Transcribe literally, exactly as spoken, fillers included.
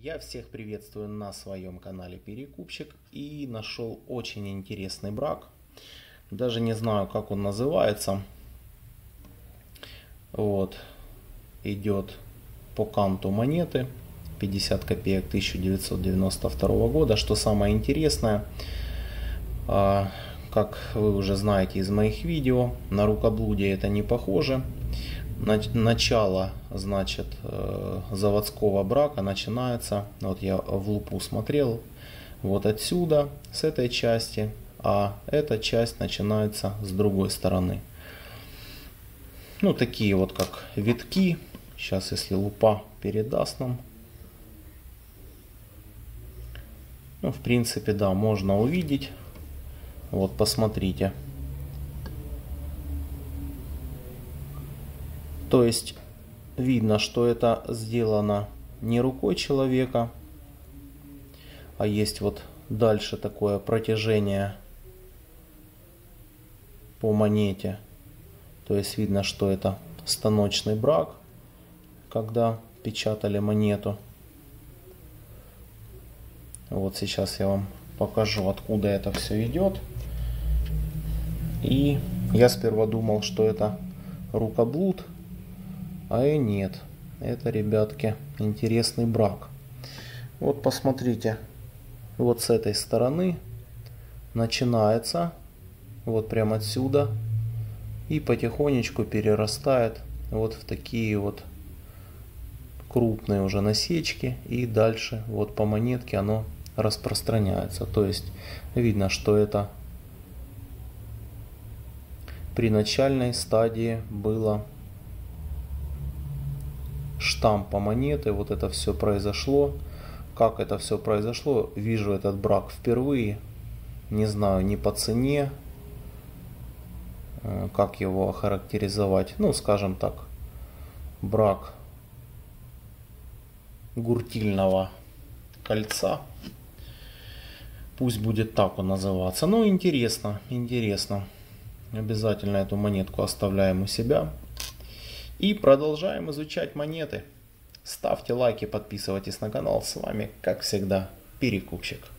Я всех приветствую на своем канале Перекупщик и нашел очень интересный брак. Даже не знаю, как он называется. Вот. Идет по канту монеты. пятьдесят копеек тысяча девятьсот девяносто второго года. Что самое интересное, как вы уже знаете из моих видео, на рукоблудие это не похоже. Начало, значит, заводского брака начинается, вот я в лупу смотрел, вот отсюда, с этой части, а эта часть начинается с другой стороны. Ну, такие вот как витки. Сейчас, если лупа передаст нам, ну, в принципе, да, можно увидеть. Вот, посмотрите. То есть видно, что это сделано не рукой человека, а есть вот дальше такое протяжение по монете. То есть видно, что это станочный брак, когда печатали монету. Вот сейчас я вам покажу, откуда это все идет. И я сперва думал, что это рукоблуд. А и нет, это, ребятки, интересный брак. Вот посмотрите, вот с этой стороны начинается, вот прямо отсюда, и потихонечку перерастает вот в такие вот крупные уже насечки, и дальше вот по монетке оно распространяется. То есть видно, что это при начальной стадии было штампа монеты. Вот это все произошло. Как это все произошло? Вижу этот брак впервые. Не знаю ни по цене, как его охарактеризовать. Ну, скажем так, брак гуртильного кольца. Пусть будет так он называться. Ну, интересно, интересно. Обязательно эту монетку оставляем у себя. И продолжаем изучать монеты. Ставьте лайки, подписывайтесь на канал. С вами, как всегда, Перекупщик.